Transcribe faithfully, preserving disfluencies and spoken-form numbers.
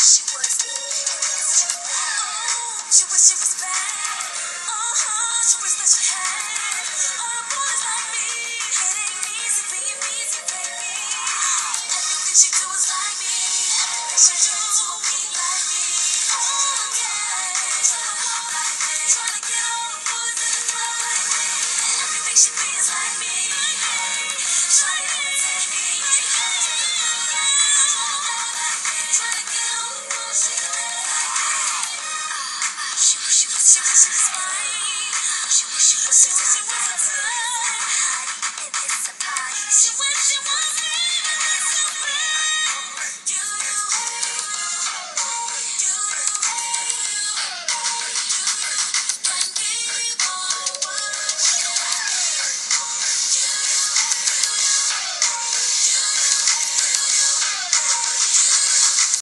She was, oh, she was, she was bad. Uh-huh, she was that she had. All the boys like me. It ain't easy being easy, baby. Everything she do is like me. Everything she do to me like me. Oh, yeah. Tryna walk like me. Tryna get all the boys in the club like me. Everything she be is like me. Tryna imitate me. Tryna get all the bullshit like me. She was, she was, she was, she was fine. She was, she was, she was, she was a time. It's a party. She was, she was.